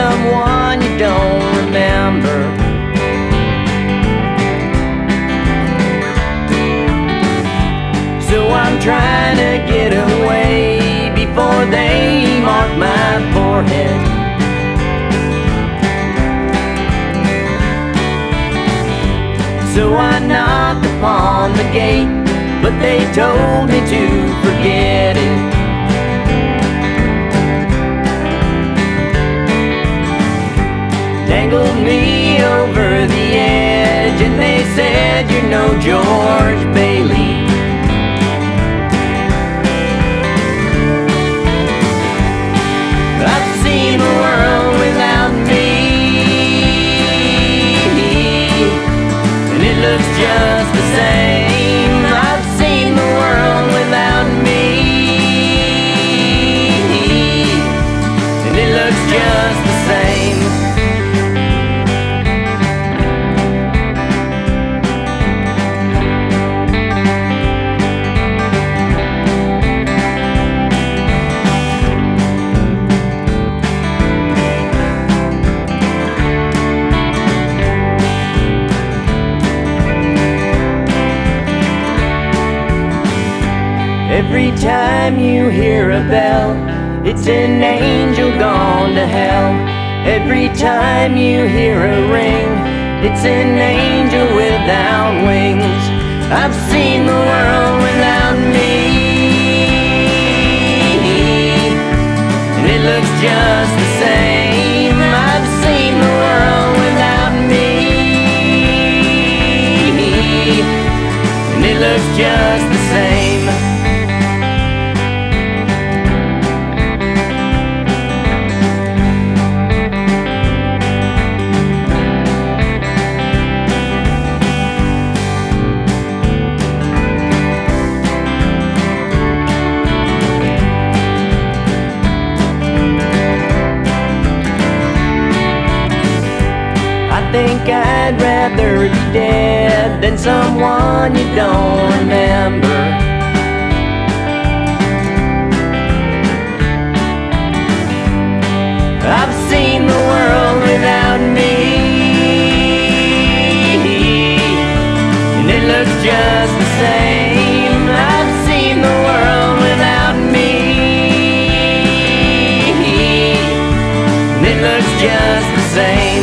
someone you don't remember. So I'm trying to get away before they mark my forehead. So I knocked upon the gate, but they told me to forget it. Dangled me over the edge, and they said, "You're no George Bailey." I've seen the world without me, and it looks just the same. I've seen the world without me, and it looks just the same. Every time you hear a bell, it's an angel gone to hell. Every time you hear a ring, it's an angel without wings. I've seen the world without me, and it looks just the same. I've seen the world without me, and it looks just the same. I think I'd rather be dead than someone you don't remember. I've seen the world without me, and it looks just the same. I've seen the world without me, and it looks just the same.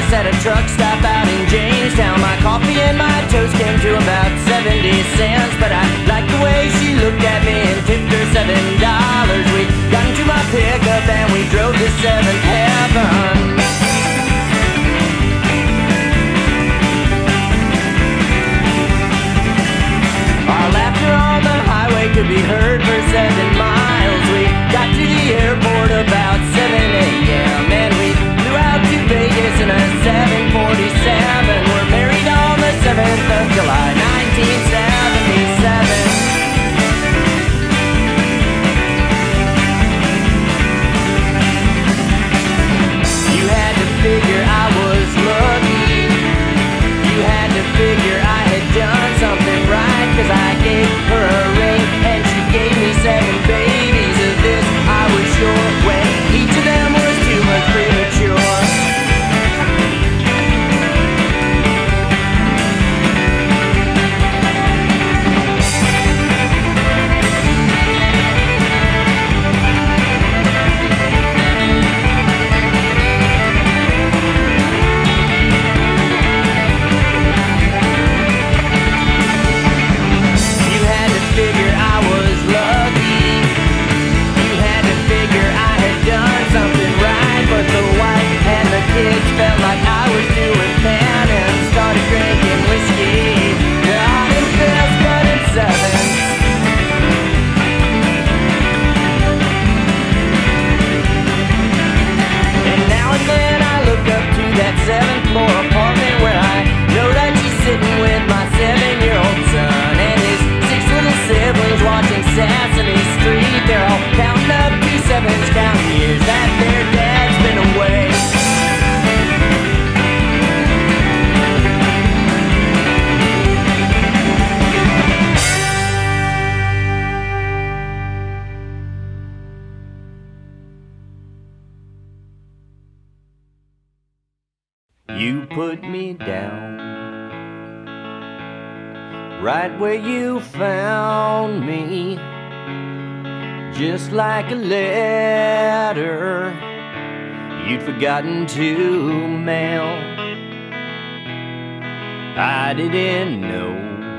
price at a truck stop out in Jamestown. My coffee and my toast came to about 70 cents, but I liked the way she looked at me and tipped her $7. We got into my pickup and we drove to Seventh Heaven. Our laughter on the highway could be heard for 7 miles. We got to the airport about 7 a.m. and we flew out to Vegas in a 747. We're married on the 7th of July, 1977. You had to figure I was lucky. You had to figure I had done something right, 'cause I gave her a ring and she gave me 7 babies. Of this I was sure, when each of them was too much premature. Kids felt like I was doing pen and started drinking whiskey. Not in fifths, but in sevenths. And now and then I look up to that 7th floor apartment where I know that she's sitting with my 7-year-old son and his 6 little siblings watching Sesame Street. They're all counting up to 7s, counting years that their dad's been away. You put me down right where you found me, just like a letter you'd forgotten to mail. I didn't know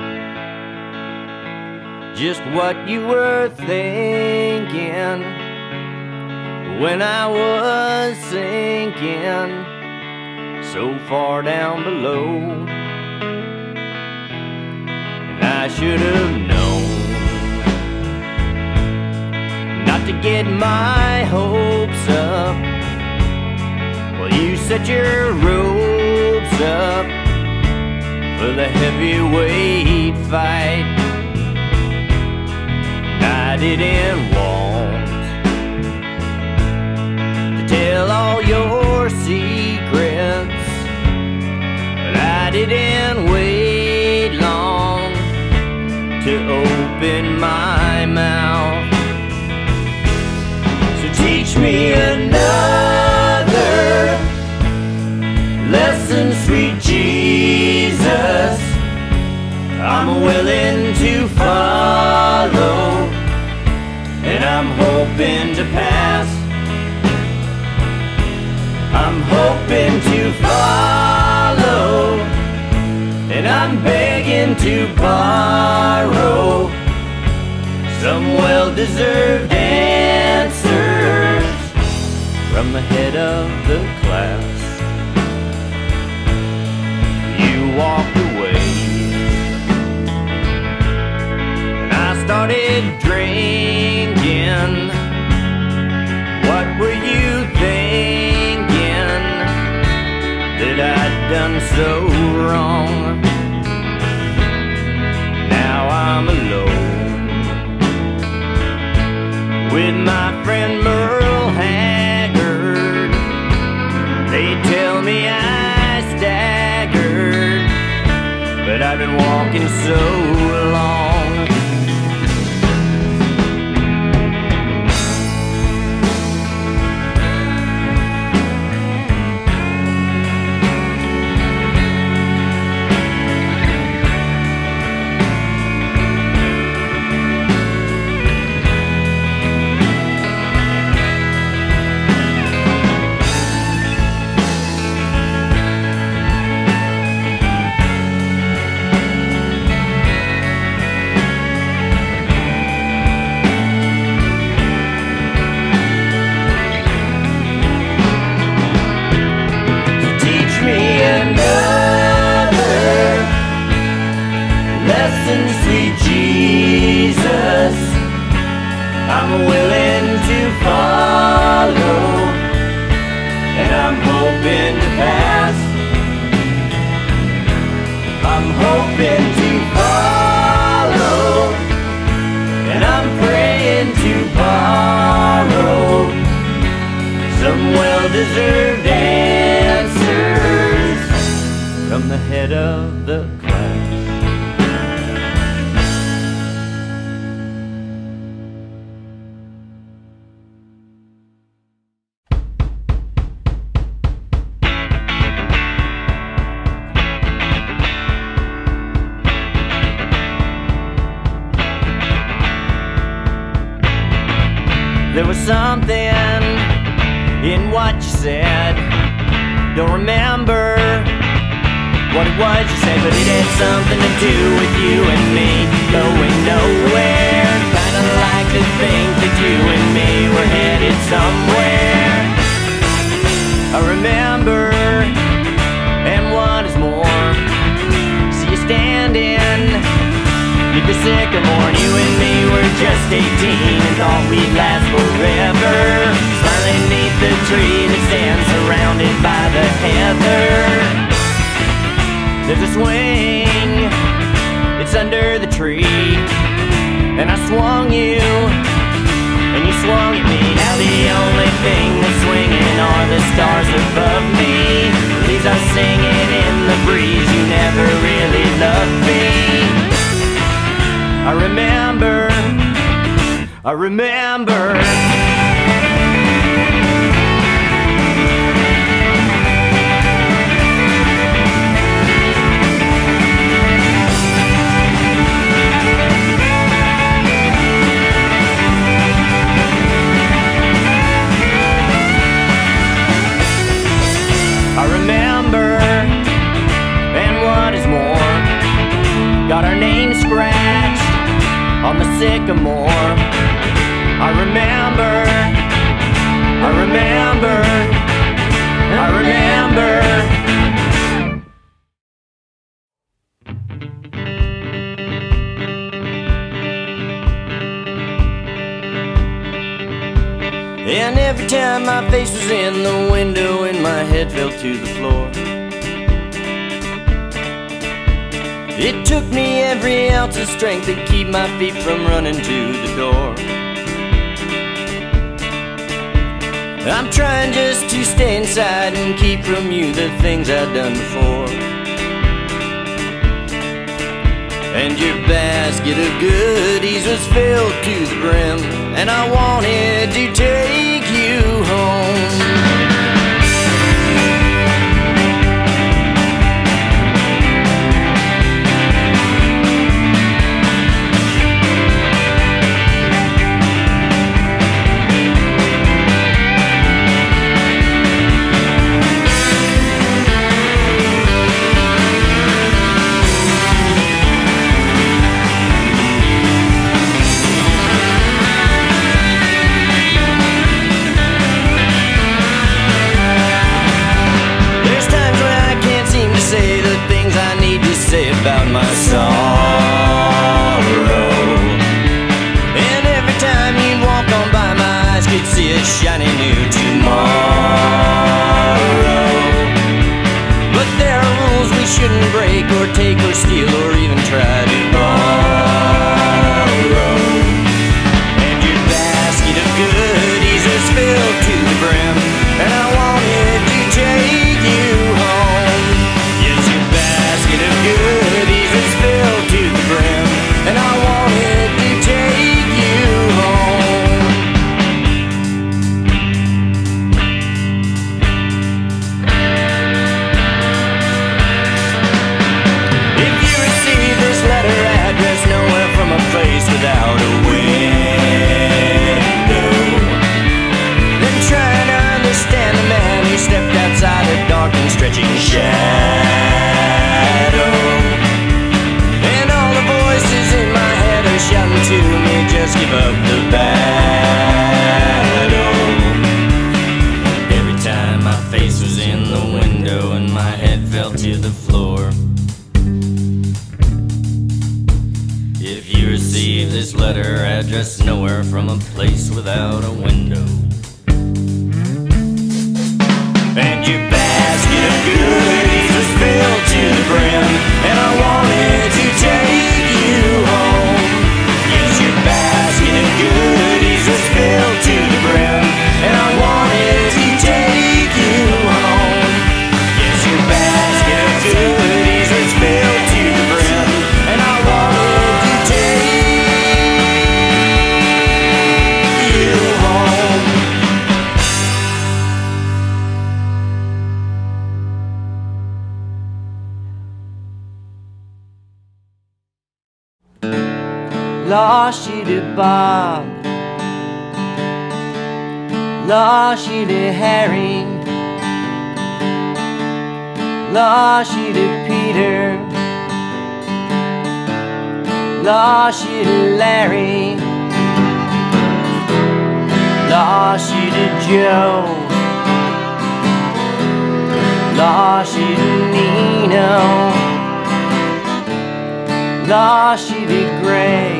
just what you were thinking when I was sinking so far down below. And I should have known not to get my hopes up. Well, you set your ropes up for the heavyweight fight. I didn't want to tell all your secrets, but I didn't wait long to open my mouth. So teach me another lesson, sweet Jesus. I'm willing to follow, and I'm hoping to pass. I'm hoping to follow, and I'm begging to borrow some well-deserved answers from the head of the class. You walked away, and I started drinking. What were you thinking that I'd done so wrong? Now I'm alone with my friend Merla. They tell me I staggered, but I've been walking so long. something in what you said. Don't remember what it was you said, but it had something to do with you and me going nowhere. Kinda like to think that you and me were headed somewhere. I remember, and what is more, see you standing neath the sycamore, and you and me were just 18 and thought we'd last forever, smiling neath the tree that stands surrounded by the heather. There's a swing, it's under the tree, and I swung you, and you swung at me. Now the only thing that's swinging are the stars above me. Leaves are singing in the breeze, you never really loved me. I remember, I remember. I remember, and what is more, got our names scratched on the sycamore. I remember, I remember, I remember. And every time my face was in the window and my head fell to the floor, it took me every ounce of strength to keep my feet from running to the door. I'm trying just to stay inside and keep from you the things I've done before. And your basket of goodies was filled to the brim, and I wanted to take you home. About my sorrow, and every time you'd walk on by, my eyes could see a shiny new tomorrow. But there are rules we shouldn't break or take or steal or even try to borrow. And your basket of goodies is filled to the brim, and I wanted to take you home. Yes, your basket of goodies is filled to the brim, and I wanted to take you home. If you receive this letter addressed nowhere from a place without a window, then try to understand the man who stepped outside a dark and stretching shadow. And all the voices in my head are shouting to me, just give up the battle. Every time my face was in the window and my head fell to the floor. If you receive this letter addressed nowhere from a place without a window, and your basket of goodies was filled to the brim, and I wanted to take you home. Yes, your basket of goodies was filled to the brim, and I wanted to take you home. Yes, your basket of goodies was filled to the brim, and I wanted to take you home. Lost you to Bob, Lost you to Harry, lost you to Peter, lost you to Larry, lost you to Joe, lost you to Nino, lost you to Greg,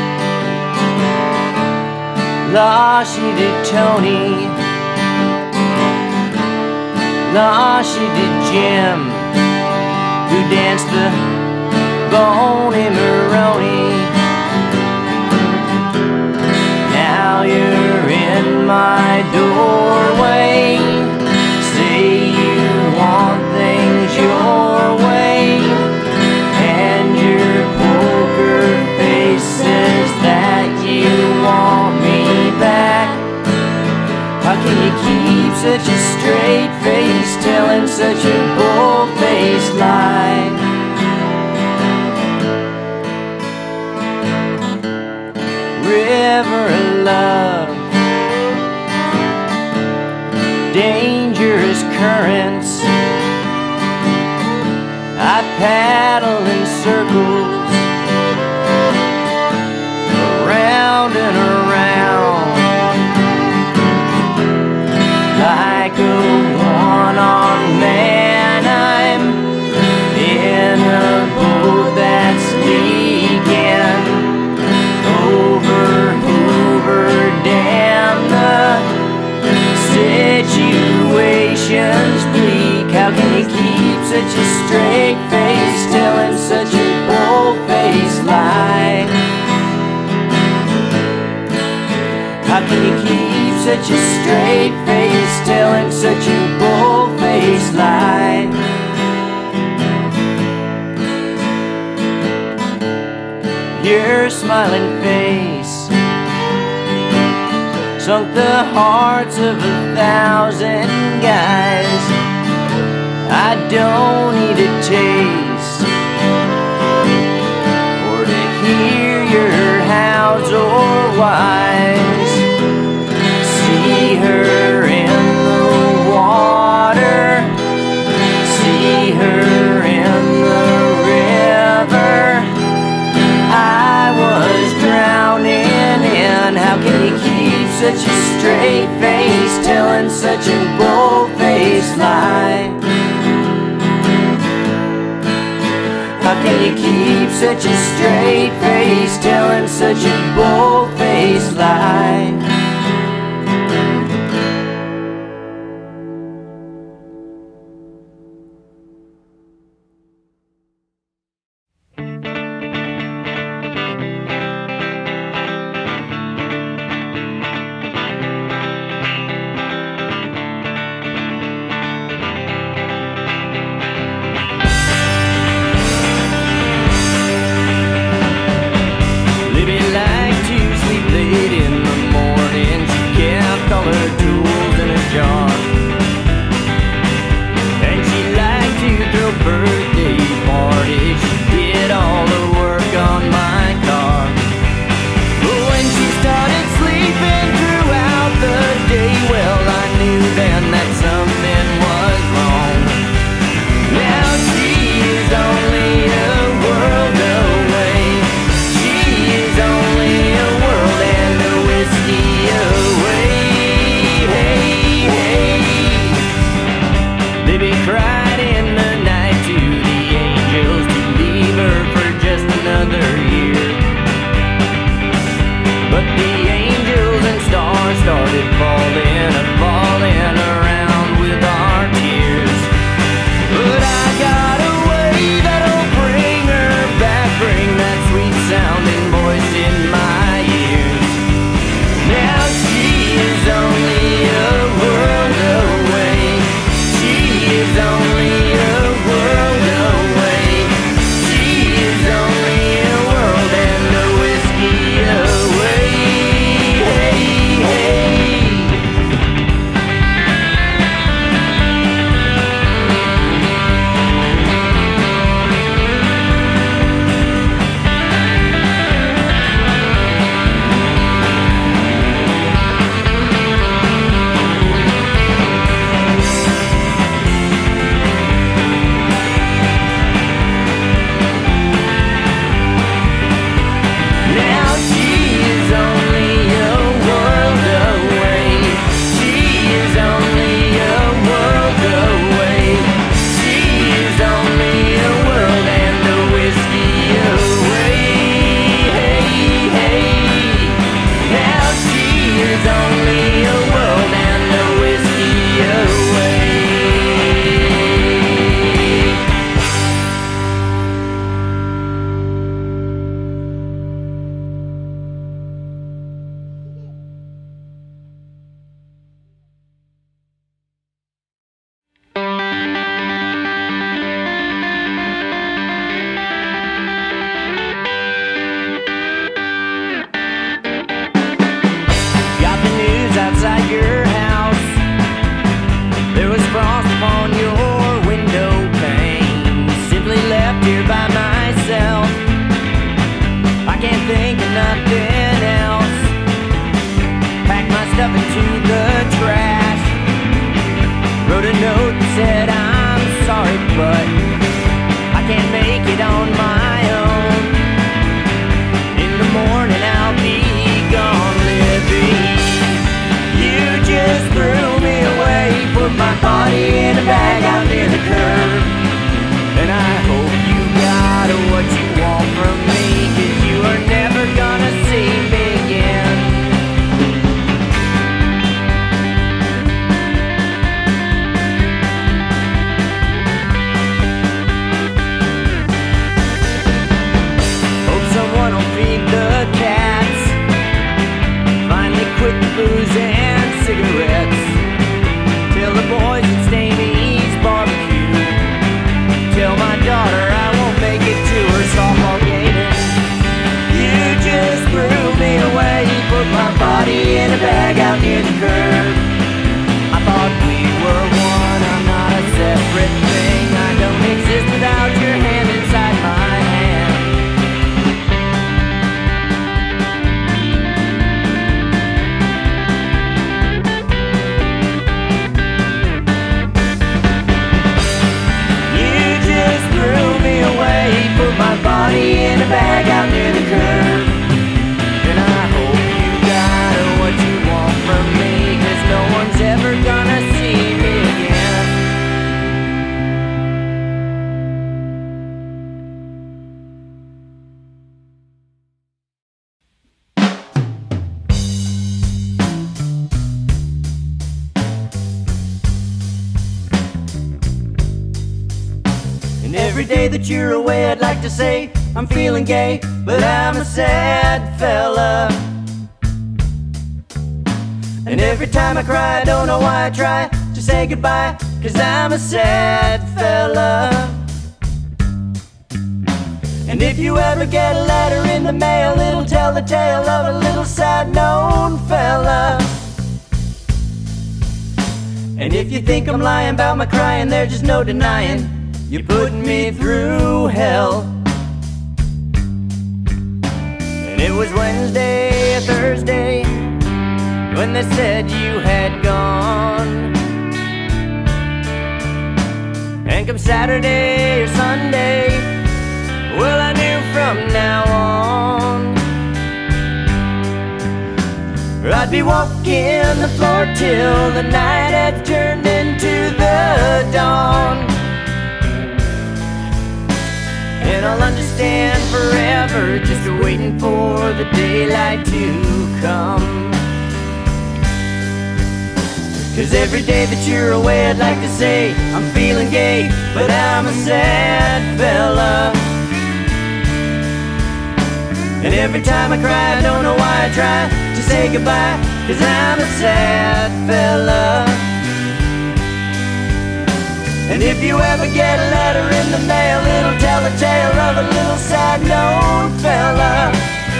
lost you to Tony, lost you to Jim, who danced the Boney Maroney. Now you're in my doorway, say you want things your way, and your poker face says that you want me back. How can you keep such a straight face, telling such a bold-faced lie? River of love, dangerous currents, I paddle in circles, around and around, like a one-armed man. I'm in a boat that's leaking over Hoover Dam. The situation's bleak. How can you keep such a straight face, telling such a bold-faced lie? How can you keep such a straight face, telling such a bold-faced lie? Your smiling face sunk the hearts of 1,000 guys. I don't need a taste or to hear your hows or whys. See her in the water, see her in the river. I was drowning in. How can you keep such a straight face, telling such a bold-faced lie? How can you keep such a straight face, telling such a bold-faced lie? And every day that you're away, I'd like to say I'm feeling gay, but I'm a sad fella. And every time I cry, I don't know why I try to say goodbye, 'cause I'm a sad fella. And if you ever get a letter in the mail, it'll tell the tale of a little sad known fella. And if you think I'm lying about my crying, there's just no denying you're putting me through hell. And it was Wednesday or Thursday when they said you had gone. And come Saturday or Sunday, well, I knew from now on I'd be walking the floor till the night had turned into the dawn. And I'll understand forever, just waiting for the daylight to come. 'Cause every day that you're away, I'd like to say I'm feeling gay, but I'm a sad fella. And every time I cry, I don't know why I try to say goodbye, 'cause I'm a sad fella. And if you ever get a letter in the mail, it'll tell the tale of a little sad known fella.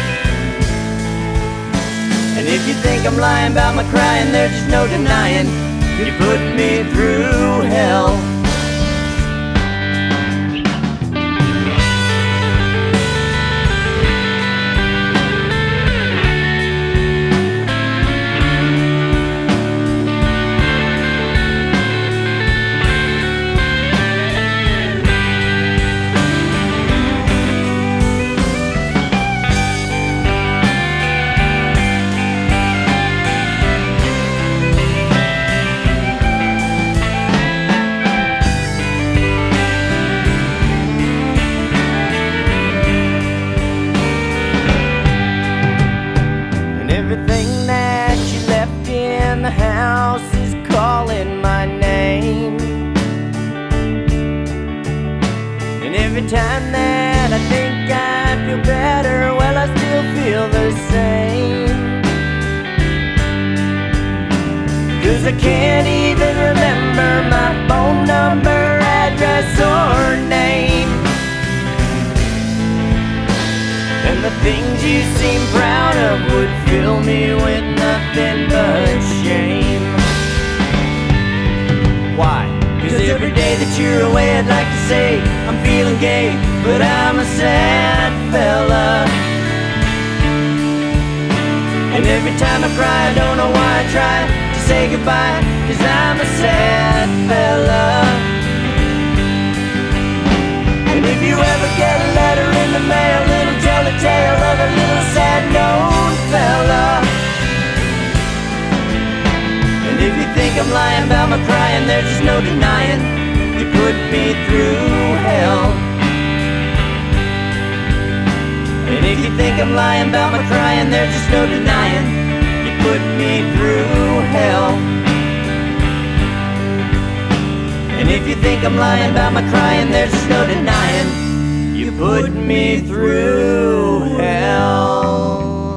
And if you think I'm lying about my crying, there's just no denying you're putting me through hell. Time that I think I feel better, well, I still feel the same. 'Cause I can't even remember my phone number, address, or name. And the things you seem proud of would fill me with nothing but shame. Why? 'Cause every day that you're away, I'd like to say I'm feeling gay, but I'm a sad fella. And every time I cry, I don't know why I try to say goodbye, 'cause I'm a sad fella. And if you ever get a letter in the mail, it'll tell the tale of a little sad known fella. And if you think I'm lying about my crying, there's just no denying you put me through hell. And if you think I'm lying about my crying, there's just no denying you put me through hell. And if you think I'm lying about my crying, there's just no denying you put me through hell.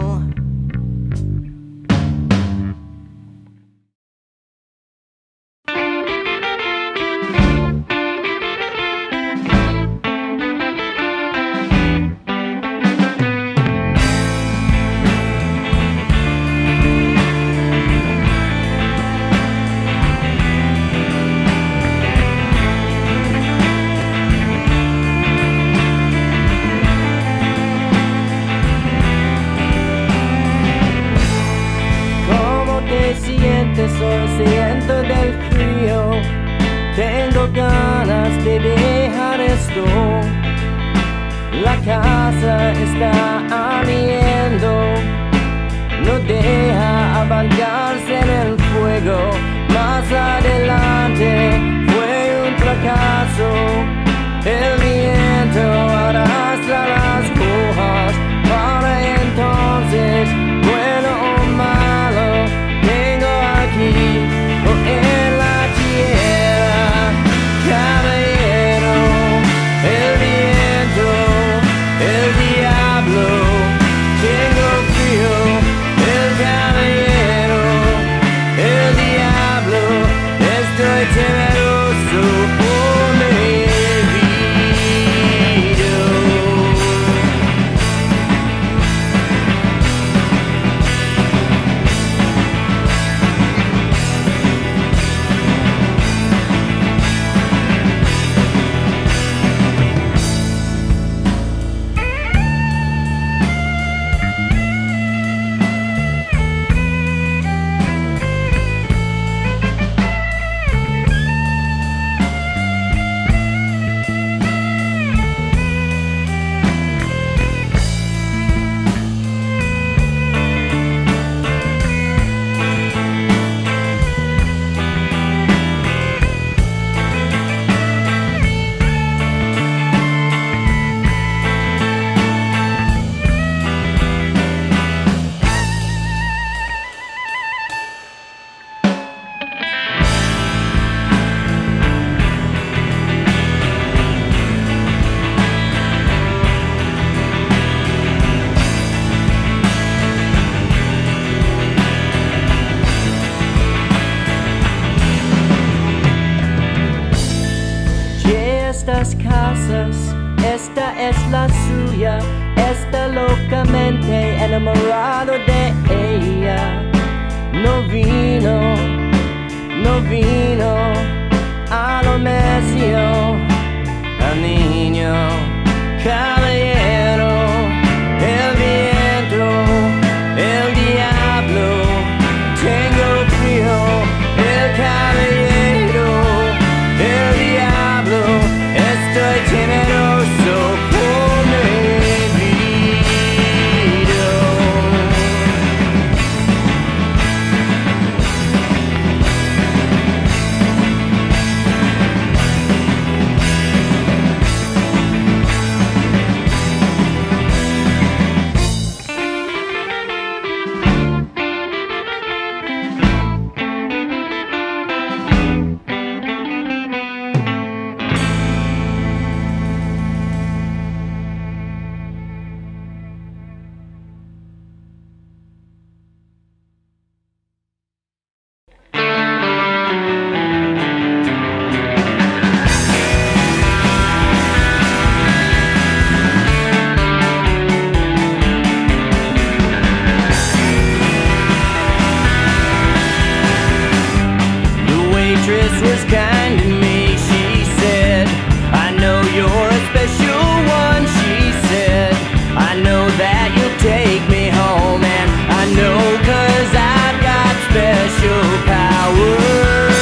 Soy siento del frío, tengo ganas de dejar esto. La casa está ardiendo, no deja apagarse en el fuego. Más adelante fue un fracaso, el viento arrastra las hojas. Para entonces, bueno o malo, tengo aquí o en la tierra, caballero, cosas, esta es la suya. Está locamente enamorado de ella. No vino a lo necio, al niño caballero, el viento, el diablo. Tengo frío, el caballero, el diablo. Estoy temeroso por mi vida. Was kind to me, she said. I know you're a special one, she said. I know that you'll take me home, and I know 'cause I've got special powers.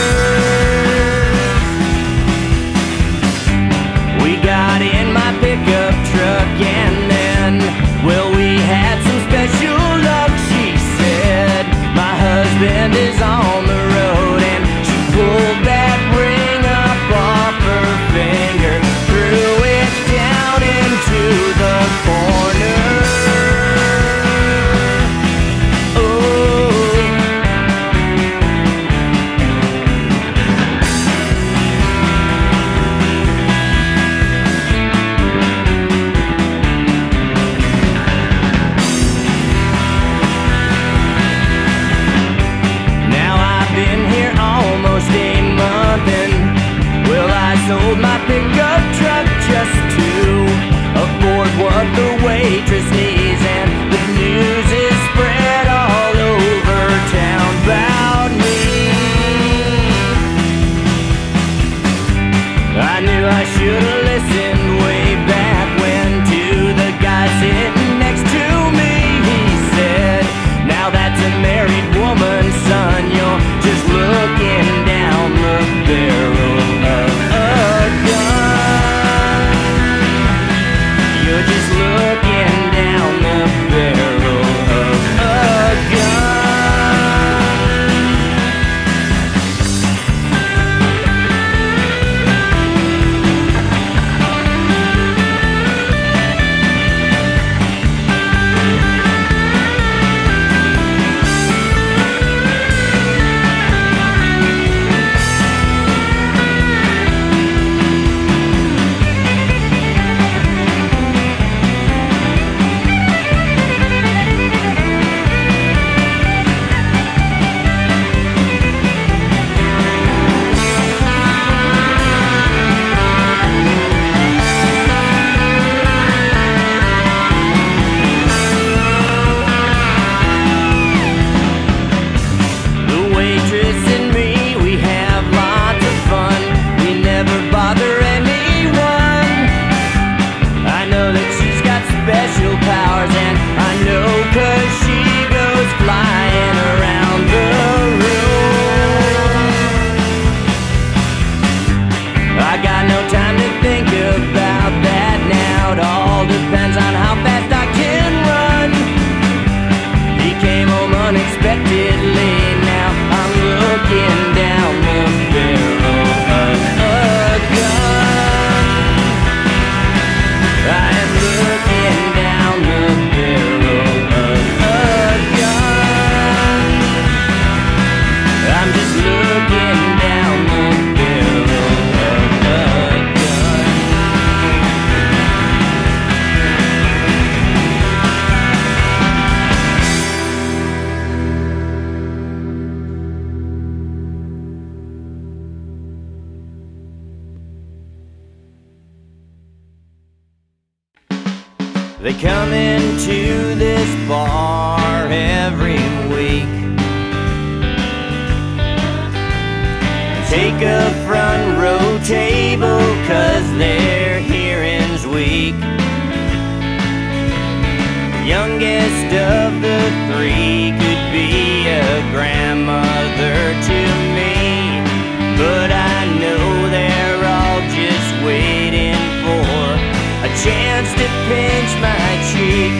We got in my pickup truck and then, well, we had some special luck, she said. My husband is on the road and she pulled that ring They come into this bar every week, take a front row table 'cause their hearing's weak. Youngest of the three could be a grandmother to me, but I know they're all just waiting for a chance to pinch my cheek.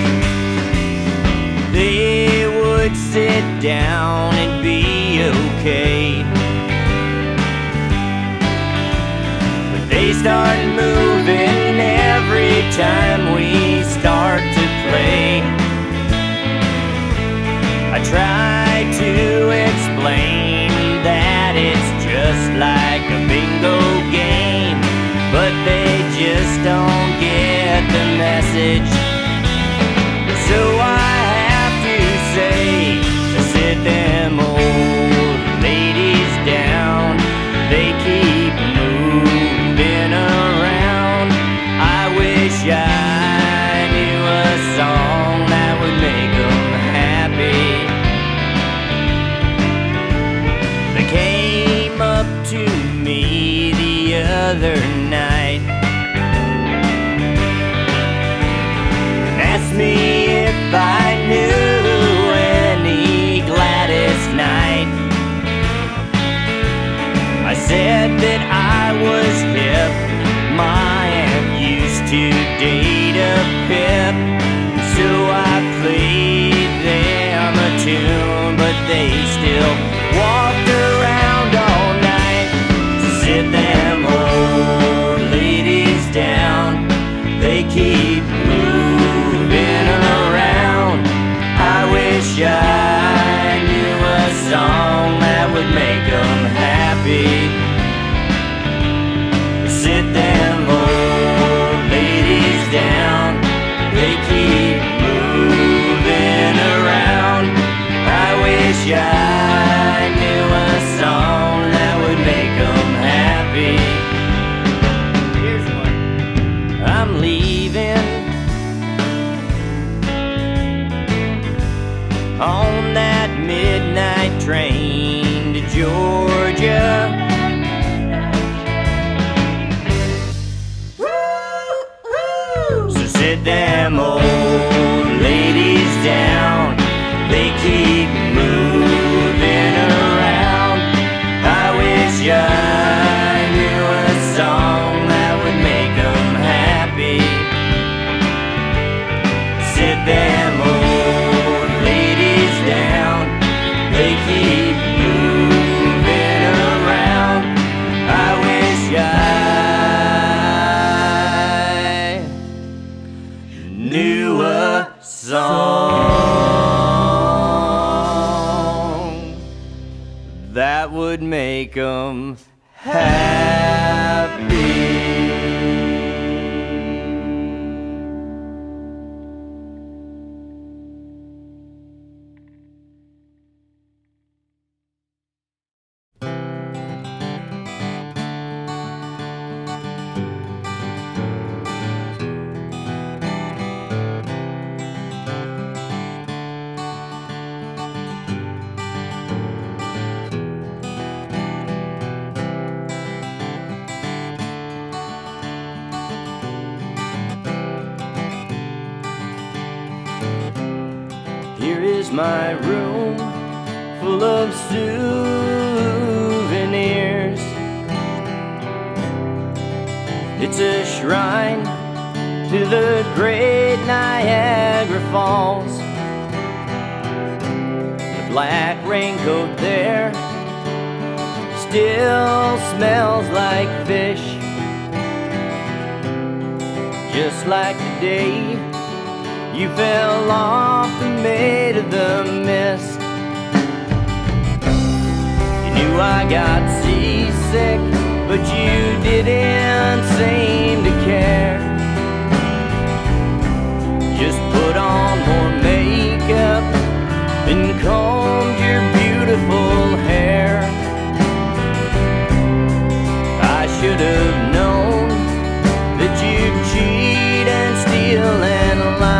They would sit down and be okay, but they start moving every time we start to play. I try to explain that it's just like a bingo game, but they just don't get the message. So I have to say, sit them old ladies down. They keep moving around. I wish I knew a song that would make them happy. They came up to me the other night and asked me if I knew any Gladys Knight. I said that I was hip, my aunt used to date a pip, so I played them a tune, but they still walked around all night. Sit them old ladies down, they keep moving around. I wish I knew a song that would make them happy. Sit them old ladies down, they keep moving around. I wish I knew a song that would make them happy. Here's one. I'm leaving on that midnight train to Georgia. So sit them old ladies down, they keep moving around. I wish I knew a song that would make them happy. Sit them old ladies down, they keep moving around. I wish I knew a song that would make 'em happy. Here is my room full of souvenirs. It's a shrine to the great Niagara Falls. The black raincoat there still smells like fish, just like the day you fell off the Maid of the Mist. You knew I got seasick, but you didn't seem to care. Just put on more makeup and combed your beautiful hair. I should have known that you'd cheat and steal and lie.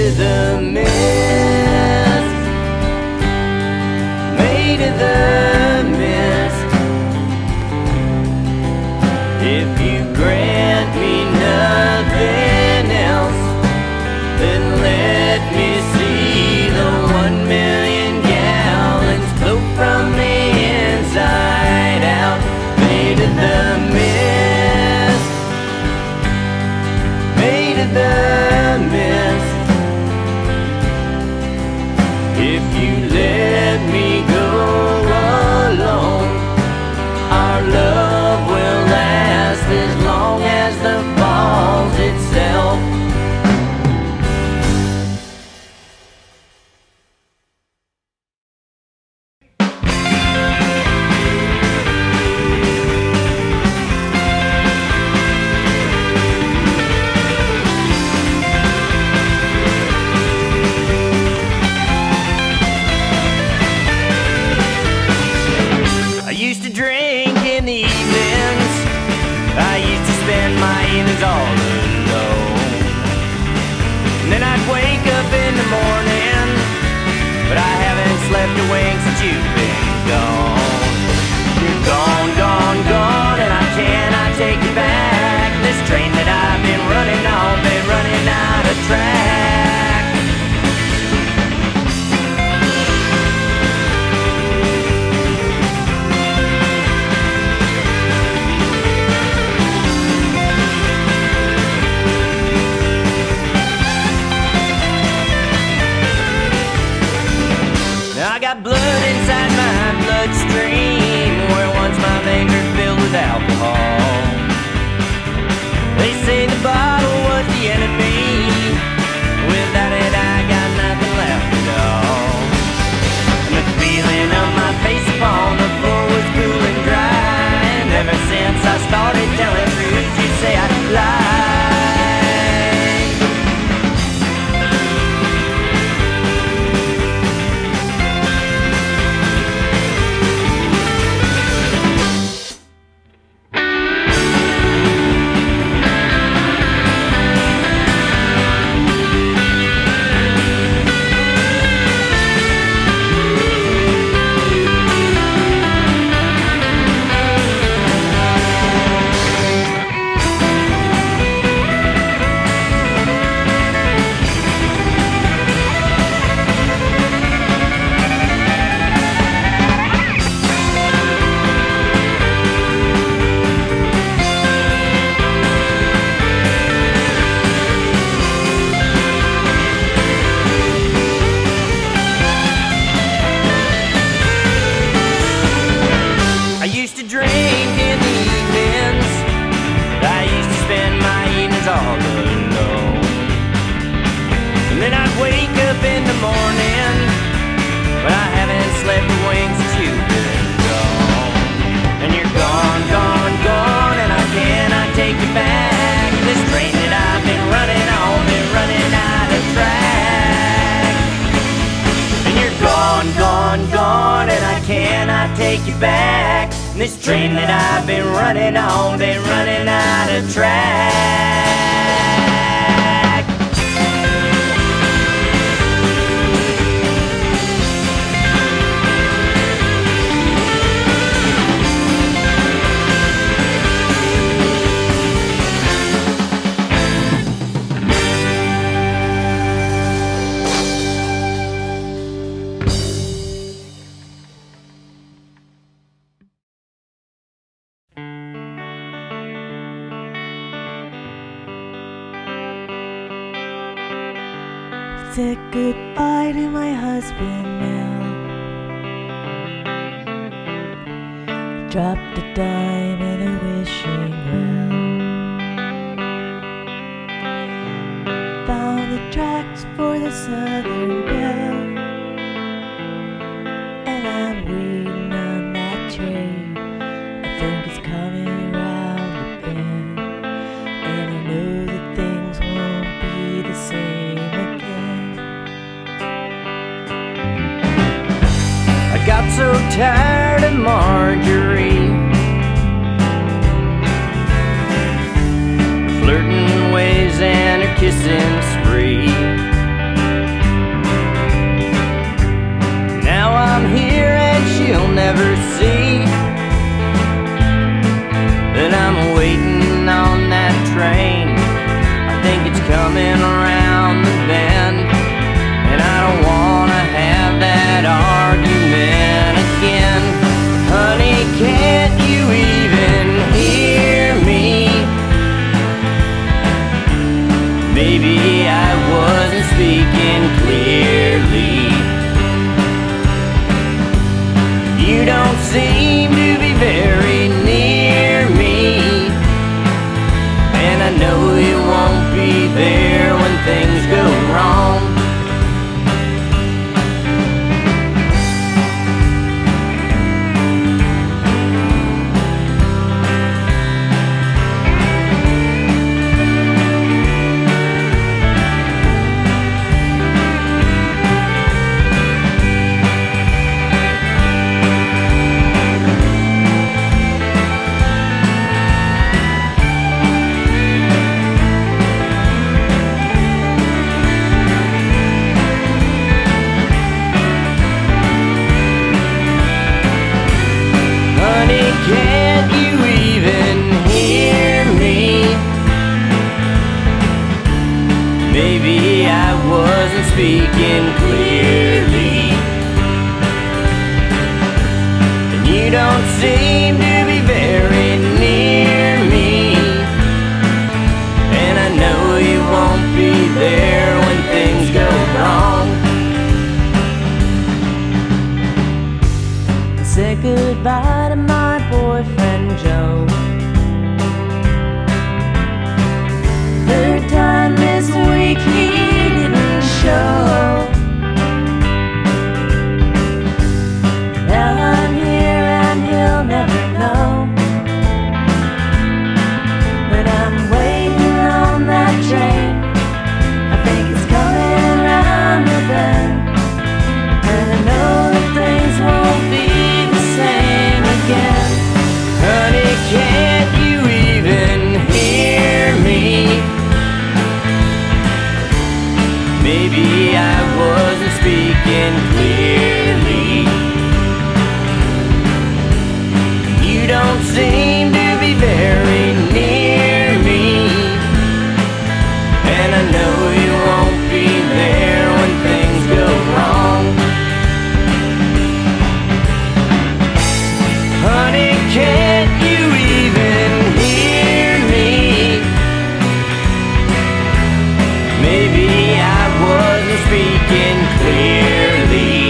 of the mist, made of the mist. If you grant me nothing else, then let me see the 1,000,000 gallons flow from the inside out. Made of the mist, made of the mist. If you let me go alone, our love will last as long as the falls itself. I used to drink in the evenings, I used to spend my evenings all alone. And then I'd wake up in the morning, but I haven't slept a wink since you've been gone. You're gone, gone, gone, and I cannot take you back. This train that I've been running on, been running out of track. Now I got blood inside my bloodstream, where once my veins are filled with alcohol. They say the bottle was the enemy, without it I got nothing left at all. And the feeling of my face upon the floor was cool and dry, and ever since I started telling truths, you say I lie. Take you back. This train that I've been running on, been running out of track. Said goodbye to my husband now. Dropped a dime in a wishing well. Found the tracks for the Southern Belle, and I'm waiting on that train. I think it's coming around the bend, and I know that things won't be the same again. I got so tired of Marjorie, her flirting ways and her kissing spree. coming around the bend, and I don't wanna have that argument again. Honey, can't you even hear me? Maybe I wasn't speaking clearly. You don't seem to be very near me, and I know you won't be there when things go wrong. Can't you even hear me? Maybe I wasn't speaking clearly, and you don't seem to be very near me, and I know you won't be there when things go wrong. I said goodbye to my boyfriend Joe. Third time this week he didn't show. Now I'm here and he'll never know that I'm waiting on that train. I think it's coming around the bend, and I know that things won't be the same again. Honey, can't you even hear me? Maybe I wasn't speaking clearly. You don't seem to be very near me, and I know you won't be there when things go wrong. Honey, can't you even hear me? Maybe I wasn't speaking clearly.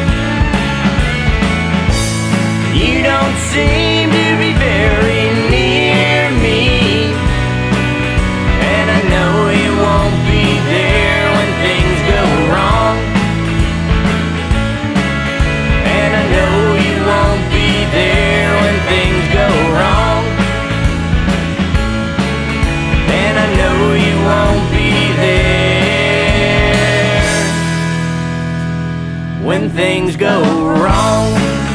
You don't seem to be very near me, and I know you won't be there when things go wrong. And I know you won't be there when things go wrong. And I know you won't be there when things go wrong.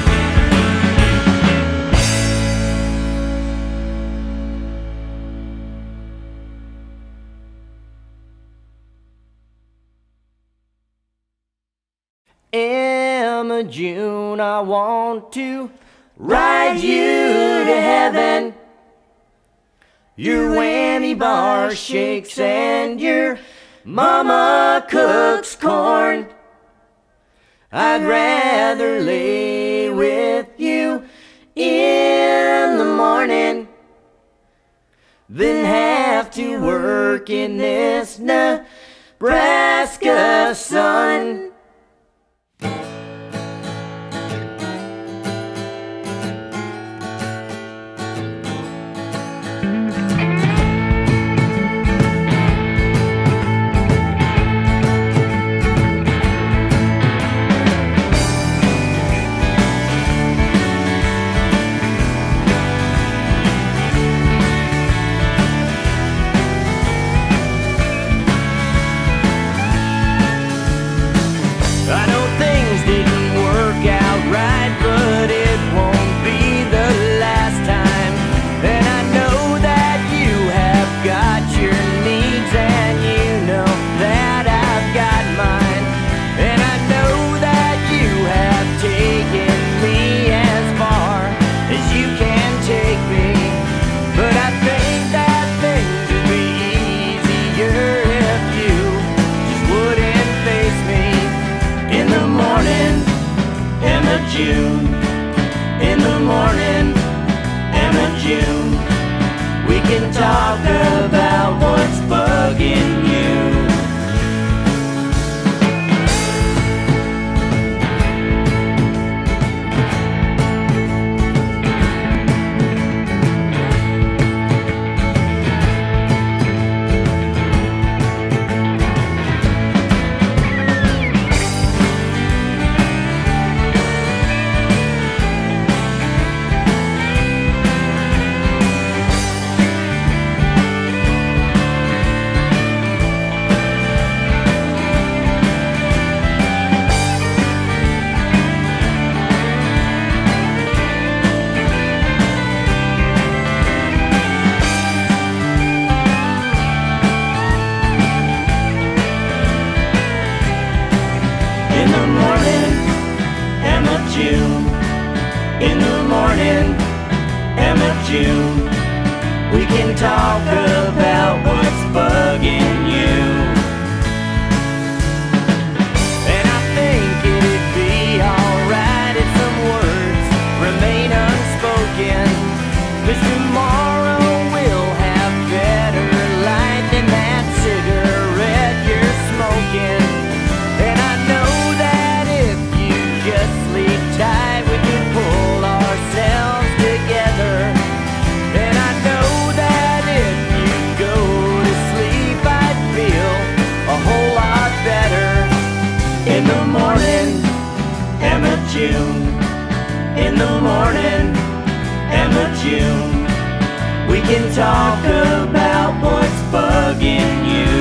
Emma June, I want to ride you to heaven. Your whammy bar shakes and your mama cooks corn. I'd rather lay with you in the morning than have to work in this Nebraska sun. June. In the morning, Emma June. We can talk about what's bugging you. In the morning, Emma June. We can talk about what's bugging you. And I think it'd be alright if some words remain unspoken, 'cause tomorrow we'll have better light than that cigarette you're smoking. And I know that if you just sleep tight, we can pull ourselves together. And I know that if you go to sleep, I'd feel a whole lot better. In the morning, Emma June. In the morning, Emma June. We can talk about what's bugging you.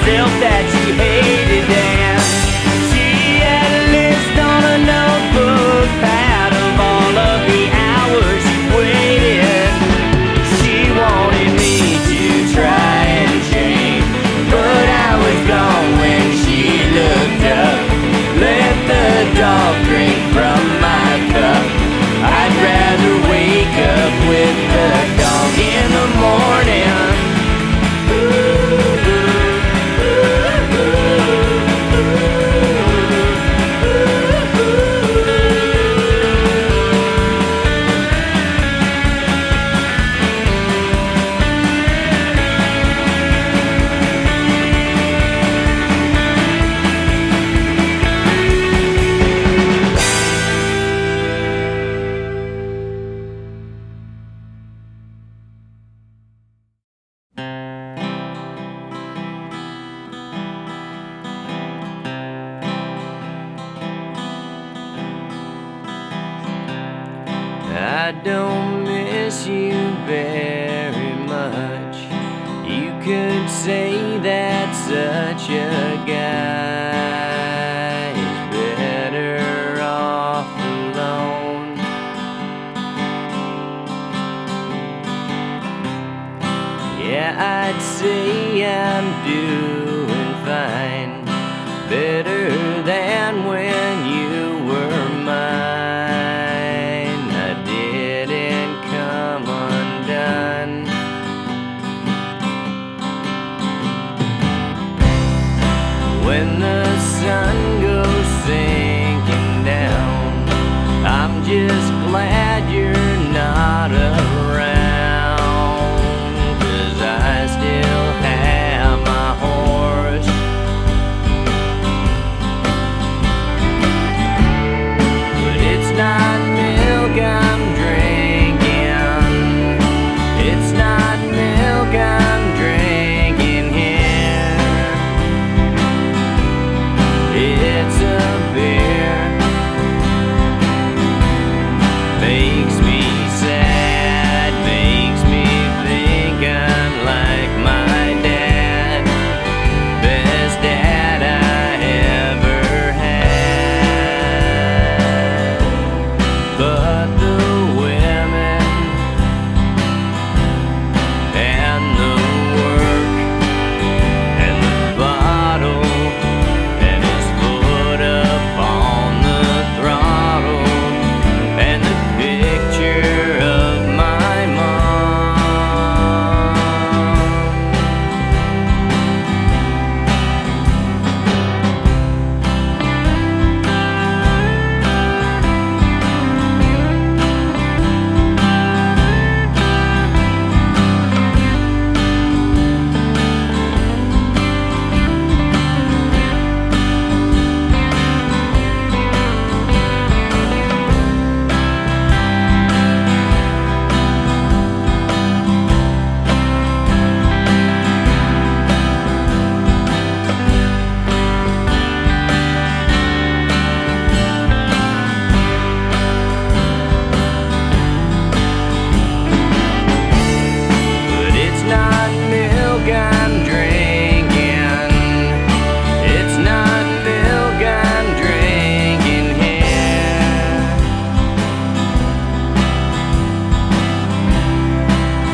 herself that she hated, and she had a list on a notebook pad of all of the hours she waited. She wanted me to try and change, but I was gone when she looked up. Let the dog drink from my cup. I'd rather wake up with the dog in the morning. I don't miss you very much. You could say that such a guy is better off alone. Yeah, I'd say I'm doing fine, better than when you were mine. When the sun goes sinking down, I'm just glad you're not around, 'cause I still have my horse. But it's not milk I'm drinking. It's not milk I'm drinking here. It's a beer. Makes me sad, makes me think I'm like my dad. Best dad I ever had. But the women and the work and the bottle and his foot up on the throttle and the picture of my mom. But it's not milk I'm drinking. It's not milk I'm drinking here.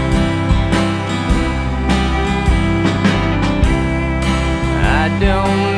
I don't